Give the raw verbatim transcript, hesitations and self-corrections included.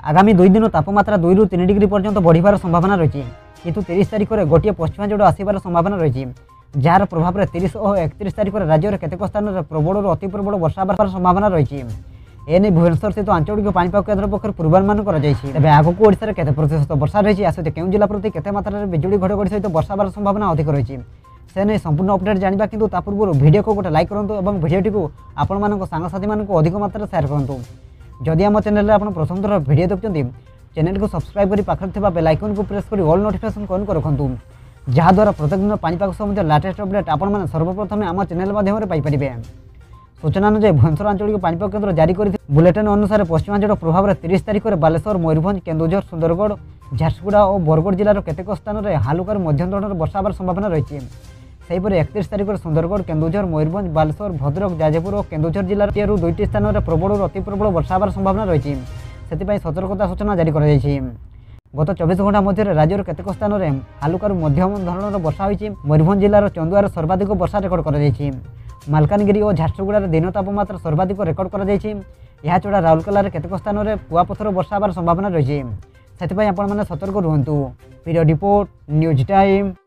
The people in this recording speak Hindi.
आगामी दुई दिन तापमात्रा दुई रु तीन डिग्री पर्यंत बढ़िबार संभावना रही किंतु तीस तारिख में गोटे पश्चिमा जोड़ आसबार संभावना रही जार प्रभाव में तीस और एकतीस तारिख में राज्य में केतेक स्थान में प्रबल अति प्रबल वर्षा होबार संभावना रही एने भुवनेश्वर स्थित आंचलिक पाणीपाग केन्द्र पक्ष पूर्वानुमान कर आगक ओडिशा केते प्रतिशत वर्षा रही आसते केउं जिला प्रति केते मात्रा बिजुली घड़घड़ी सहित वर्षा होबार संभावना अधिक रही से नहीं संपूर्ण अपडेट जाना किंतु ता पूर्व वीडियो को गोटे लाइक करूँ और भिडियोटी को आपण मान सांगसाथी मानक अधिक मात्रा शेयर करूँ। जदि आम चैनल आप प्रथम थर वीडियो देखते चैनल को सब्सक्राइब कर पाखे थे बेल आइकन को प्रेस कर ऑल नोटिफिकेशन ऑन कर रखुँ जहाद्वारा प्रत्येक दिन पाणीपाग संबंधी लेटेस्ट अपडेट आपण मैंने सर्वप्रथम आम चैनल माध्यम पाइपर। सूचना अनुसार भुवनेश्वर आंचलिक पाणीपाग केन्द्र जारी कर बुलेटिन अनुसार पश्चिमांचल प्रभाव में तीस तारिख में बालेश्वर मयूरभंज केन्दुझर सुंदरगढ़ झारसुगुड़ा और बरगढ़ जिलार केतेक स्थान में हालुकार मध्यम धरणर वर्षा होबार संभावना रही सेहीपरि एकतीस तारिख में सुंदरगढ़ केन्दुझर मयूरभंज बालेश्वर भद्रक जाजपुर और केन्दुझर जिलार दुईटी स्थान में प्रबल अति प्रबल वर्षा होबार संभावना रही से सतर्कता सूचना जारी कर गत चौबीस घंटा मध्य राज्यर केतेक स्थान में हालुकार मध्यम धरणर वर्षा होती मयूरभंज जिलार चंदुआर सर्वाधिक वर्षा रेकर्ड कर मालकानगिरी और झारसुगुड़ा दिन तापमात्रा सर्वाधिक रेकर्ड कर छड़ा राउरकेला केतेक स्थान में कुआपथर वर्षा होबार संभावना रही से सतर्क रुहतु। Video report news time.